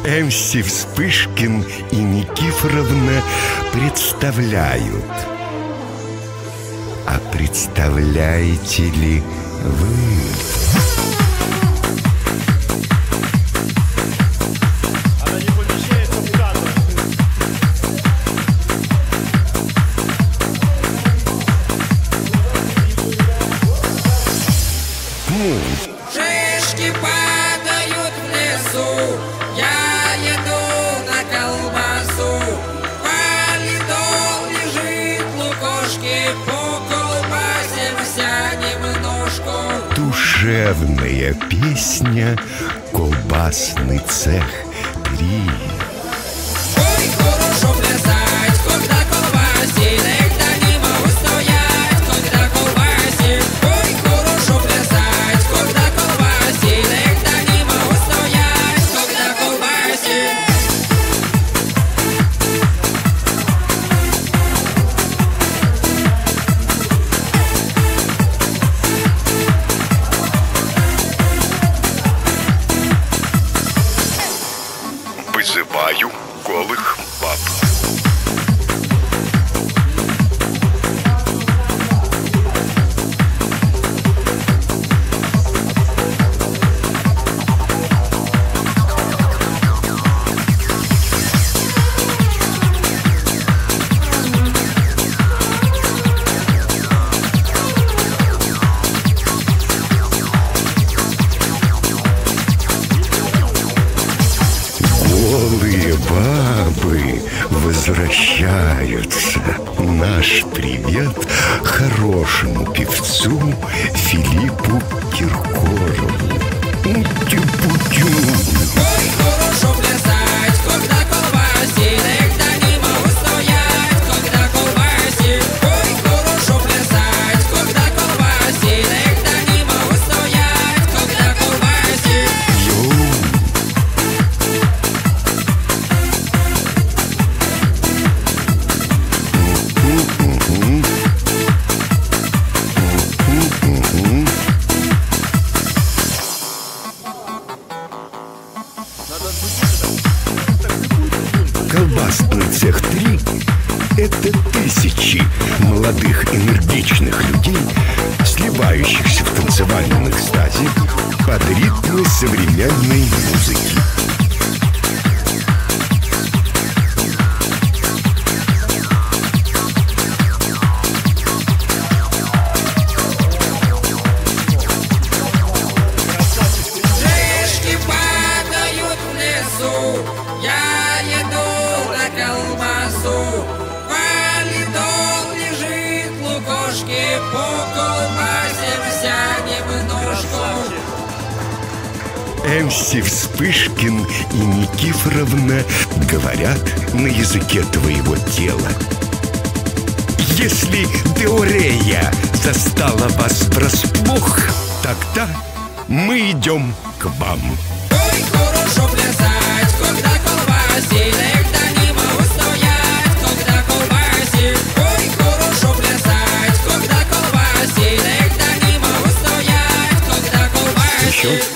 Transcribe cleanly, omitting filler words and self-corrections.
МС Вспышкин и Никифоровна представляют. А представляете ли вы? Она не помещается в кадр. Шишки падают в лесу, я еду на колбасу. Валидол лежит, лукошки, по колбасе вся немножко. Душевная песня «Колбасный цех 3». Ой, хорошо плясать, когда колбасит, да не могу стоять, когда колбасит. Ой, хорошо плясать, когда колбасит, да не могу стоять, когда колбасит. Вызываю голых баб. Голые бабы возвращаются. Наш привет хорошему певцу Филиппу Киркорову. Ути-путю. Ой, хорошо плясать, когда колбасит, да не могу стоять, когда колбасит. Ой, хорошо плясать, когда колбасит, да не могу стоять, когда колбасит. Йоу. Колбасный цех 3 – это тысячи молодых энергичных людей, сливающихся в танцевальном экстазе под ритмы современной музыки. Шишки падают в лесу, я еду на колбасу. Валидол лежит, лукошки, по колбасе вся немножко. МС Вспышкин и Никифоровна говорят на языке твоего тела. Если Деорея застала вас врасплох, тогда мы идем к вам. Ой, хорошо плясать, когда колбасит, да не могу стоять, когда колбасит. Ой, хорошо плясать, когда колбасит, да не могу стоять, когда колбасит. Еще?